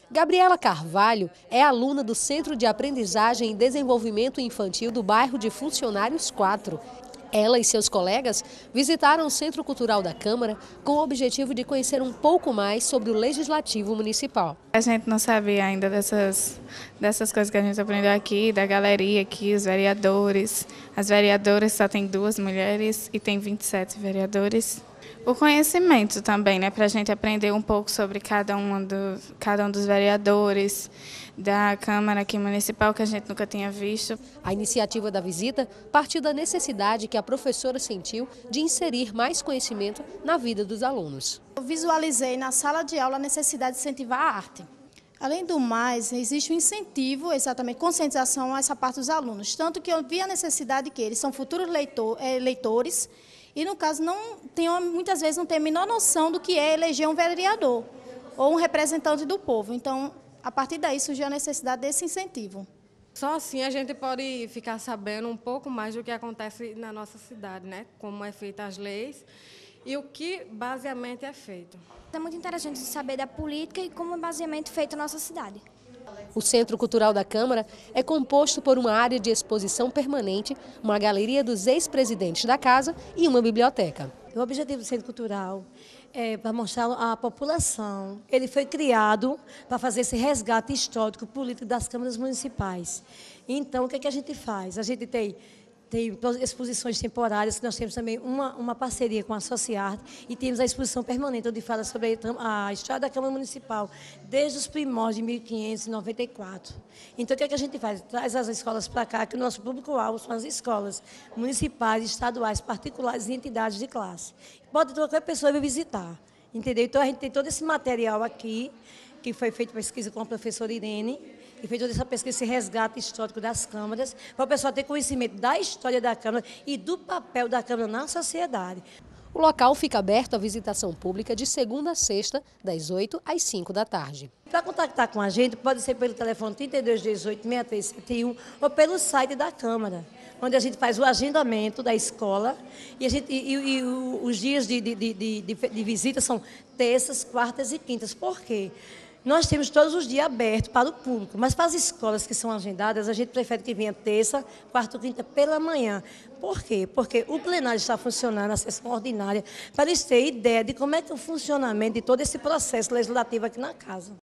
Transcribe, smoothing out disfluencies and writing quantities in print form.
Gabriela Carvalho é aluna do Centro de Aprendizagem e Desenvolvimento Infantil do bairro de Funcionários 4. Ela e seus colegas visitaram o Centro Cultural da Câmara com o objetivo de conhecer um pouco mais sobre o Legislativo Municipal. A gente não sabia ainda dessas coisas que a gente aprendeu aqui, da galeria aqui, os vereadores. As vereadoras só tem 2 mulheres e tem 27 vereadores. O conhecimento também, né, para a gente aprender um pouco sobre cada um dos vereadores da Câmara aqui municipal, que a gente nunca tinha visto. A iniciativa da visita partiu da necessidade que a professora sentiu de inserir mais conhecimento na vida dos alunos. Eu visualizei na sala de aula a necessidade de incentivar a arte. Além do mais, existe um incentivo, exatamente, conscientização a essa parte dos alunos. Tanto que eu vi a necessidade que eles são futuros leitores e, no caso, muitas vezes não têm a menor noção do que é eleger um vereador ou um representante do povo. Então, a partir daí surgiu a necessidade desse incentivo. Só assim a gente pode ficar sabendo um pouco mais do que acontece na nossa cidade, né? Como é feita as leis e o que baseamente é feito. É muito interessante saber da política e como é baseamente feita a nossa cidade. O Centro Cultural da Câmara é composto por uma área de exposição permanente, uma galeria dos ex-presidentes da casa e uma biblioteca. O objetivo do Centro Cultural é para mostrar à população. Ele foi criado para fazer esse resgate histórico político das câmaras municipais. Então, o que é que a gente faz? A gente tem exposições temporárias, nós temos também uma parceria com a Sociarte e temos a exposição permanente, onde fala sobre a história da Câmara Municipal, desde os primórdios de 1594. Então, o que é que a gente faz? Traz as escolas para cá, que o nosso público-alvo são as escolas municipais, estaduais, particulares e entidades de classe. Pode qualquer pessoa vir visitar, entendeu? Então, a gente tem todo esse material aqui, que foi feito pesquisa com a professora Irene, e fez toda essa pesquisa, esse resgate histórico das câmaras, para o pessoal ter conhecimento da história da Câmara e do papel da Câmara na sociedade. O local fica aberto à visitação pública de segunda a sexta, das 8 às 5 da tarde. Para contactar com a gente, pode ser pelo telefone 3218-6371 ou pelo site da Câmara, onde a gente faz o agendamento da escola e os dias de visita são terças, quartas e quintas. Por quê? Nós temos todos os dias abertos para o público, mas para as escolas que são agendadas, a gente prefere que venha terça, quarta ou quinta pela manhã. Por quê? Porque o plenário está funcionando, a sessão ordinária, para eles terem ideia de como é que é o funcionamento de todo esse processo legislativo aqui na casa.